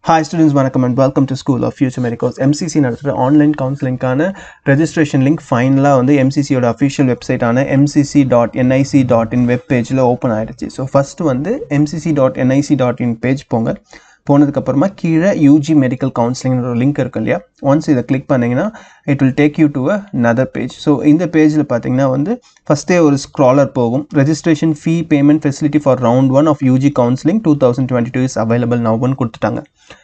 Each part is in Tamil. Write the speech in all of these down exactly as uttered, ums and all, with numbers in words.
Hi students, welcome and welcome to School of Future Medicos. M C C நடத்துற online counseling கான registration link finally வந்து M C C ஓட official website ஆன m c c dot n i c dot in web pageல open ஆயிடுச்சு. So first வந்து m c c dot n i c dot in page போங்க. போனதுக்கு அப்புறமா கீழே U G medical counseling ஒரு லிங்க் இருக்கு இல்லையா, once இதை click பண்ணீங்கன்னா it will take you to another page. So இந்த பேஜ்ல பார்த்தீங்கன்னா வந்து ஃபர்ஸ்டே ஒரு ஸ்க்ராலர் போகும். registration fee payment facility for round one of U G counseling twenty twenty-two is available now ன்னு கொடுத்துட்டாங்க.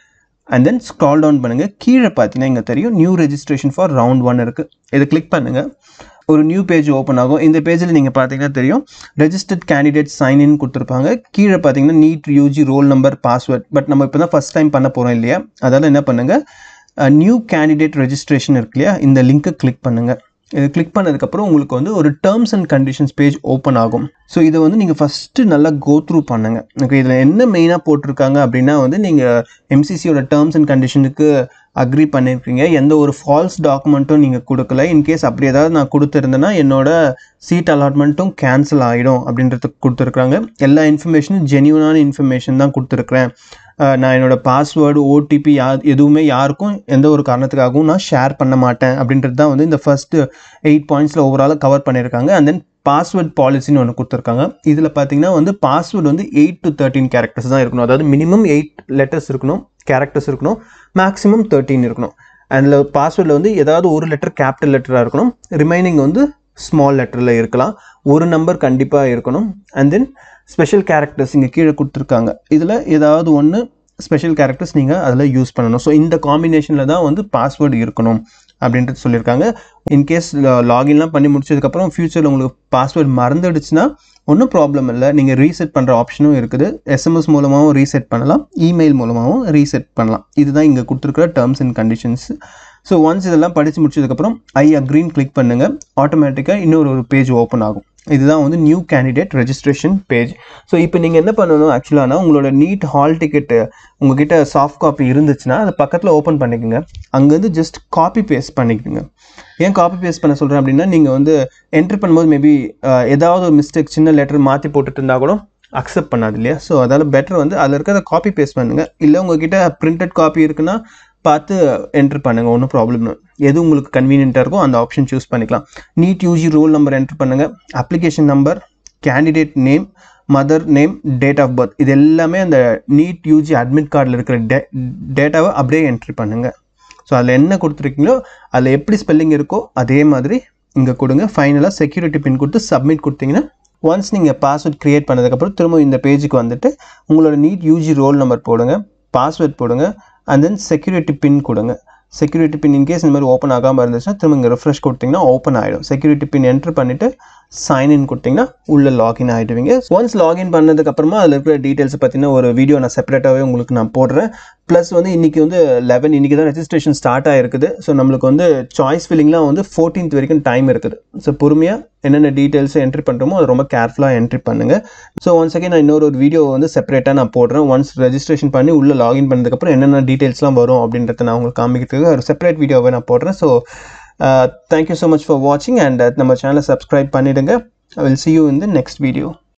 And then scroll down பண்ணுங்க. கீழே பார்த்தீங்கன்னா இங்க தெரியும் new registration for round one இருக்கு. இதை click பண்ணுங்க. ஒரு நியூ பேஜ் ஓப்பன் ஆகும். இந்த பேஜில் நீங்கள் பார்த்தீங்கன்னா தெரியும் ரெஜிஸ்டர்ட் கேண்டிடேட் சைன் இன் கொடுத்துருப்பாங்க. கீழே பார்த்தீங்கன்னா NEET UG roll number password. But நம்ம இப்போ தான் ஃபஸ்ட் டைம் பண்ண போகிறோம் இல்லையா, அதால் என்ன பண்ணுங்கள், நியூ கேண்டிடேட் ரெஜிஸ்ட்ரேஷன் இருக்கு இல்லையா, இந்த லிங்க்கை கிளிக் பண்ணுங்கள். இது கிளிக் பண்ணதுக்கப்புறம் உங்களுக்கு வந்து ஒரு terms and conditions page open ஆகும். ஸோ இதை வந்து நீங்கள் ஃபஸ்ட்டு நல்லா கோ த்ரூ பண்ணுங்கள். ஓகே, இதில் என்ன மெயினாக போட்டிருக்காங்க அப்படின்னா வந்து நீங்கள் எம்சிசியோட டேர்ம்ஸ் அண்ட் கண்டிஷனுக்கு அக்ரி பண்ணியிருக்கீங்க, எந்த ஒரு ஃபால்ஸ் டாக்குமெண்ட்டும் நீங்கள் கொடுக்கல. இன்கேஸ் அப்படி ஏதாவது நான் கொடுத்துருந்தேன்னா என்னோட சீட் அலாட்மெண்ட்டும் கேன்சல் ஆகிடும் அப்படின்றதுக்கு கொடுத்துருக்குறாங்க. எல்லா இன்ஃபர்மேஷனும் ஜென்யூனான இன்ஃபர்மேஷன் தான் கொடுத்துருக்குறேன். நான் என்னோட பாஸ்வேர்டு ஓடிபி யா எதுவுமே யாருக்கும் எந்த ஒரு காரணத்துக்காகவும் நான் ஷேர் பண்ண மாட்டேன் அப்படின்றது தான் வந்து இந்த ஃபர்ஸ்ட் எயிட் பாயிண்ட்ஸில் ஓவராலாக கவர் பண்ணியிருக்காங்க. அண்ட் தென் பாஸ்வேர்ட் பாலிசின்னு ஒன்று கொடுத்துருக்காங்க. இதில் பார்த்தீங்கன்னா வந்து பாஸ்வேர்டு வந்து எயிட் டு தேர்ட்டின் கேரக்டர்ஸ் தான் இருக்கணும். அதாவது மினிமம் எயிட் லெட்டர்ஸ் இருக்கணும், கேரக்டர்ஸ் இருக்கணும், மேக்ஸிமம் தேர்ட்டின் இருக்கணும். அதில் பாஸ்வேர்டில் வந்து ஏதாவது ஒரு லெட்டர் கேபிட்டல் லெட்டராக இருக்கணும், ரிமைனிங் வந்து ஸ்மால் லெட்டரில் இருக்கலாம், ஒரு நம்பர் கண்டிப்பாக இருக்கணும். அண்ட் தென் ஸ்பெஷல் கேரக்டர்ஸ் இங்கே கீழே கொடுத்துருக்காங்க. இதில் ஏதாவது ஒன்று ஸ்பெஷல் கேரக்டர்ஸ் நீங்கள் அதில் யூஸ் பண்ணணும். ஸோ இந்த காம்பினேஷனில் தான் வந்து பாஸ்வேர்டு இருக்கணும் அப்படின்றது சொல்லியிருக்காங்க. இன்கேஸ் லாகின்லாம் பண்ணி முடிச்சதுக்கப்புறம் ஃபியூச்சரில் உங்களுக்கு பாஸ்வேர்டு மறந்துடுச்சுன்னா ஒன்றும் ப்ராப்ளம் இல்லை, நீங்கள் ரீசெட் பண்ணுற ஆப்ஷனும் இருக்குது. எஸ்எம்எஸ் மூலமாகவும் ரீசெட் பண்ணலாம், இமெயில் மூலமாகவும் ரீசெட் பண்ணலாம். இதுதான் இங்கே கொடுத்துருக்குற terms and conditions. So once இதெல்லாம் படித்து முடிச்சதுக்கப்புறம் ஐ அக்ரின்னு கிளிக் பண்ணுங்கள், ஆட்டோமேட்டிக்காக இன்னொரு ஒரு பேஜ் ஓப்பன் ஆகும். இதுதான் வந்து new candidate registration page. So இப்போ நீங்கள் என்ன பண்ணணும் ஆக்சுவலானா, உங்களோட நீட் ஹால் டிக்கெட்டு உங்ககிட்ட சாஃப்ட் காப்பி இருந்துச்சுன்னா அதை பக்கத்தில் ஓப்பன் பண்ணிக்கோங்க. அங்கேருந்து ஜஸ்ட் காப்பி பேஸ்ட் பண்ணிக்கோங்க. ஏன் காப்பி பேஸ்ட் பண்ண சொல்கிறேன் அப்படின்னா, நீங்கள் வந்து என்ட்ரி பண்ணும்போது மேபி ஏதாவது ஒரு மிஸ்டேக் சின்ன லெட்டர் மாற்றி போட்டுட்டு இருந்தால் கூட அக்செப்ட் பண்ணாது இல்லையா. ஸோ அதால் பெட்டர் வந்து அதில் இருக்கிறத காப்பி பேஸ்ட் பண்ணுங்கள். இல்லை உங்ககிட்ட பிரிண்டட் காப்பி இருக்குன்னா பார்த்து என்ட்ரு பண்ணுங்கள், ஒன்றும் ப்ராப்ளம். எது உங்களுக்கு கன்வீனியண்ட்டாக இருக்கோ அந்த ஆப்ஷன் சூஸ் பண்ணிக்கலாம். NEET UG roll number enter பண்ணுங்கள், application number, candidate name, mother name, date of birth, இது எல்லாமே அந்த நீட் யூஜி அட்மிட் கார்டில் இருக்கிற டே டேட்டாவை அப்படியே என்ட்ரி பண்ணுங்கள். ஸோ அதில் என்ன கொடுத்துருக்கீங்களோ அதில் எப்படி ஸ்பெல்லிங் இருக்கோ அதே மாதிரி இங்கே கொடுங்க. ஃபைனலாக செக்யூரிட்டி பின் கொடுத்து சப்மிட் கொடுத்தீங்கன்னா ஒன்ஸ் நீங்கள் பாஸ்வேர்ட் க்ரியேட் பண்ணதுக்கப்புறம் திரும்ப இந்த பேஜுக்கு வந்துட்டு உங்களோட நீட் யூஜி ரோல் நம்பர் போடுங்க, பாஸ்வேர்ட் போடுங்க, அண்ட் தென் செக்யூரிட்டி பின் கொடுங்க. செக்யூரிட்டி பின் இன்கேஸ் இந்த மாதிரி ஓப்பன் ஆகாமல் இருந்துச்சுன்னா திரும்ப இங்கே ரெஃப்ரெஷ் கொடுத்தீங்கன்னா ஓப்பன் ஆகிடும். செக்யூரிட்டி பின் என்ட்ரு பண்ணிவிட்டு சைன் இன் கொடுத்தீங்கன்னா உள்ளே லாகின் ஆகிடுவீங்க. ஒன்ஸ் லாகின் பண்ணதுக்கப்புறமா அதில் இருக்கிற டீட்டெயில்ஸை பற்றின ஒரு வீடியோ நான் செப்பரேட்டாகவே உங்களுக்கு நான் போடுறேன். ப்ளஸ் வந்து இன்றைக்கி வந்து லெவன் இன்றைக்கி தான் ரெஜிஸ்ட்ரேஷன் ஸ்டார்ட் ஆகிருக்குது. ஸோ நம்மளுக்கு வந்து சாய்ஸ் ஃபில்லிங்லாம் வந்து ஃபோர்டீன்த் வரைக்கும் டைம் இருக்குது. ஸோ பொறுமையாக என்னென்ன டீட்டெயில்ஸை என்ட்ரி பண்ணுறோமோ அதை ரொம்ப கேர்ஃபுல்லாக என்ட்ரி பண்ணுங்கள். ஸோ ஒன்ஸ் அகேன் நான் இன்னொரு ஒரு வீடியோ வந்து செப்பரேட்டாக நான் போடுறேன். ஒன்ஸ் ரெஜிஸ்ட்ரேஷன் பண்ணி உள்ளே லாகின் பண்ணதுக்கப்புறம் என்னென்ன டீட்டெயில்ஸ்லாம் வரும் அப்படின்றத நான் உங்களுக்கு காமிக்கிறதுக்கு ஒரு செப்பரேட் வீடியோவை நான் போடுறேன். So thank you so much for வாட்சிங் அண்ட் நம்ம சேனலை சப்ஸ்கிரைப் பண்ணிவிடுங்க. I will see you in the next video.